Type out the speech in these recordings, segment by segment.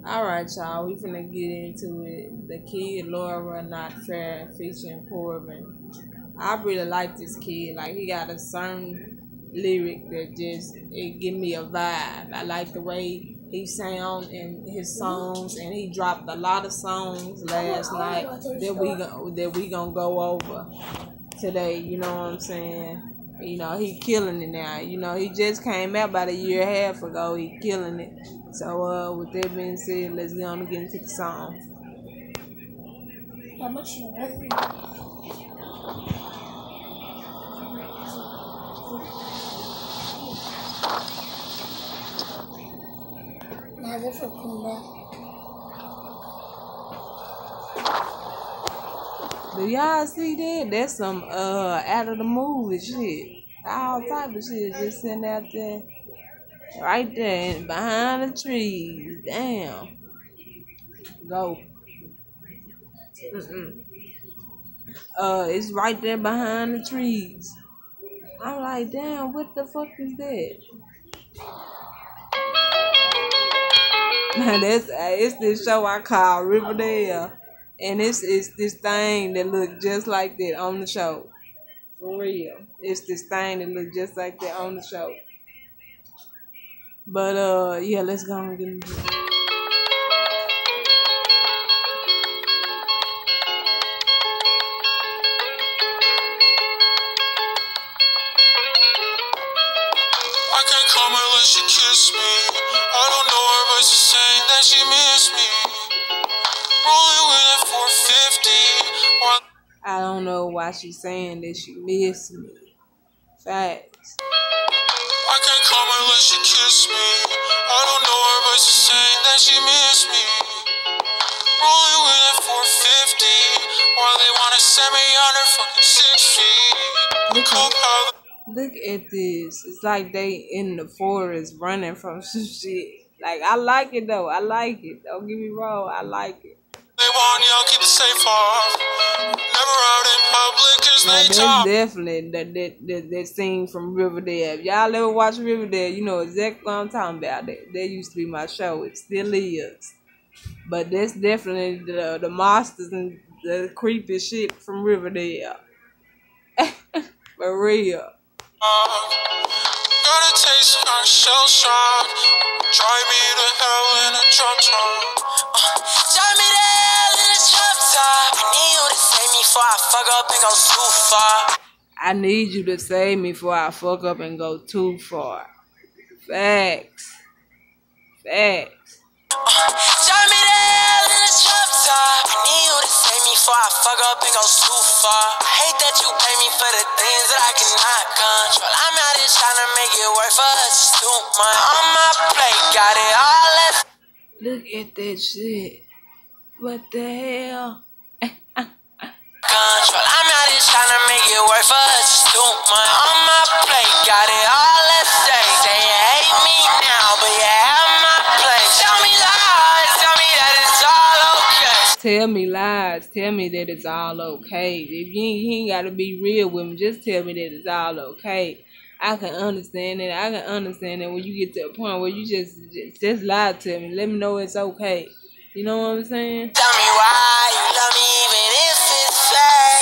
Alright, y'all, we finna get into it. The Kid LAROI Not Fair featuring Corbin. I really like this kid. Like, he got a certain lyric that just, it give me a vibe. I like the way he sound in his songs, and he dropped a lot of songs last night that we gonna go over today, you know what I'm saying? You know, he killing it now. You know, he just came out about a year and a half ago. He killing it. So, with that being said, let's get on to get into the song. How much you ready? Now they're for Kumba. Do y'all see that? That's some out of the movie shit. All type of shit just sitting out there. Right there behind the trees. Damn. Go. It's right there behind the trees. I'm like, damn, what the fuck is that? It's this show I call Riverdale. And it's this thing that look just like that on the show. For real. It's this thing that look just like that on the show. But yeah, let's go and get into it. I can't call her unless she kiss me. I don't know her, but she's saying that she miss me. Rolling with that 450. I don't know why she's saying that she miss me. Facts. I can't call her unless she kiss me. I don't know her, but she's saying that she miss me. Rolling with that 450. While they wanna send me under fucking 6 feet. Look at this. It's like they in the forest running from some shit. Like, I like it though. I like it. Don't get me wrong. I like it. They want y'all keep it safe off. Never out in public cause they That's talk. definitely that scene from Riverdale. If y'all ever watch Riverdale, you know exactly what I'm talking about. That used to be my show. It still is. But that's definitely the monsters and the creepy shit from Riverdale. For real. Got a taste of shell shock. Drive me to hell in a drop top. Drive me to hell in a drop top. I need you to save me before I fuck up and go too far. I need you to save me before I fuck up and go too far. Facts. Facts. Drive me to hell in a drop top. I need you to save me before I fuck up and go too far. I hate that you pay me for the things that I cannot control. I'm out here trying to make it work for us too much. On my plate, got it all left. Look at that shit. What the hell? Control. I'm out here trying to make it work for us too much. On my plate, got it all left. Say you hate me now, but you have my place. Tell me lies, tell me that it's all okay. Tell me lies, tell me that it's all okay. If you ain't gotta be real with me, just tell me that it's all okay. I can understand it. I can understand that when you get to a point where you just lie to me. Let me know it's okay. You know what I'm saying? Tell me why you love me even if it's sad.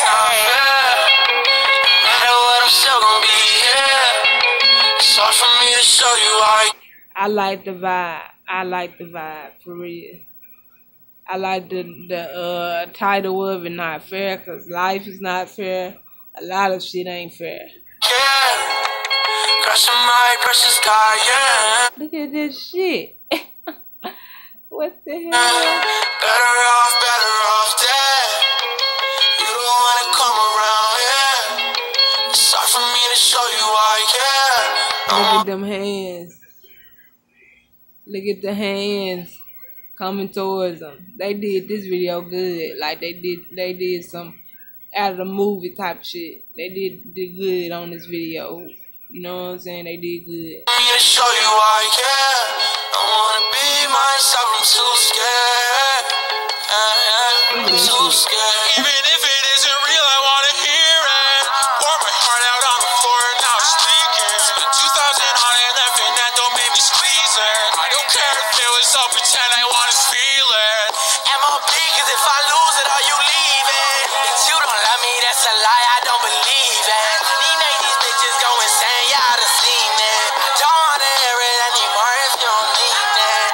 No matter what, I'm still gonna be here. It's hard for me to show you why. I like the vibe. I like the vibe, for real. I like the title of it, Not Fair, because life is not fair. A lot of shit ain't fair. Yeah. Crushing my precious sky, yeah. Look at this shit. What the hell? Better off dead. You don't wanna come around, yeah. It's hard for me to show you why, yeah. Look at them hands. Look at the hands coming towards them. They did this video good. Like they did some out of the movie type shit. They did good on this video. You know what I'm saying? They did good. Me to show you why, yeah. Don't wanna be myself, I'm too scared. I'm too scared. Even if it isn't real, I wanna hear it. Pour my heart out on the floor and now it's leaking. Spent 2,000 on it, left and that don't make me squeeze it. I don't care if it was all pretend, I wanna feel it. MOB, cause if I lose it, are you leaving? But you don't love me, that's a lie, I don't believe it. These make these bitches go insane, y'all done seen it. I don't wanna hear it anymore if you don't mean it.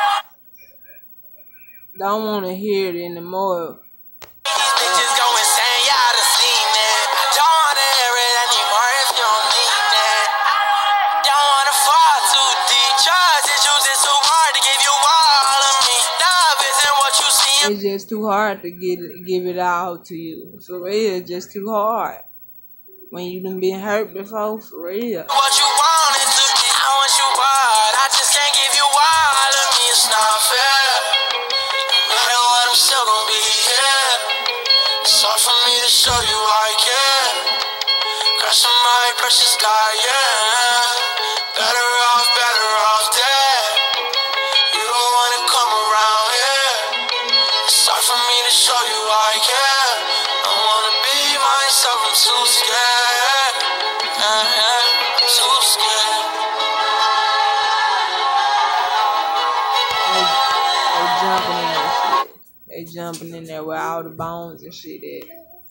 Don't want to hear it anymore. These bitches go insane, y'all done seen it. I don't wanna hear it anymore if you don't mean it. Don't wanna fall too deep. Trust issues is too hard to give you all of me. Love isn't what you see. It's just too hard to give it all to you. For real, it's just too hard. When you done been hurt before, for real. What you want it to be, I want you bad. I just can't give you all of me, it's not fair. No matter what, I'm still gonna be here. It's hard for me to show you I care. Crush on my precious guy, yeah. Better off dead. You don't wanna come around here. It's hard for me to show you I care. I wanna be myself, I'm too scared. Too scared. They jumping in there with all the bones and shit at.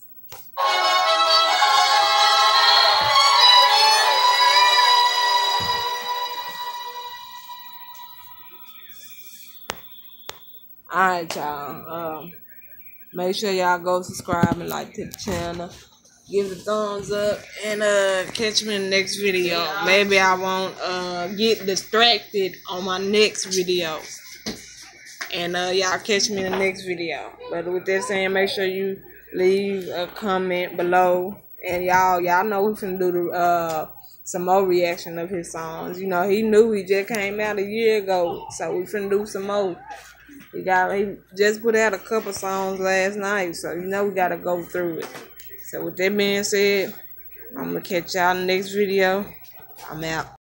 Alright, y'all. Make sure y'all go subscribe and like to the channel. Give it a thumbs up and catch me in the next video. Maybe I won't get distracted on my next video. And y'all catch me in the next video. But with that saying, make sure you leave a comment below. And y'all know we finna do the some more reaction of his songs. You know, he knew he just came out a year ago, so we finna do some more. He just put out a couple songs last night, so you know we gotta go through it. So with that being said, I'm gonna catch y'all in the next video. I'm out.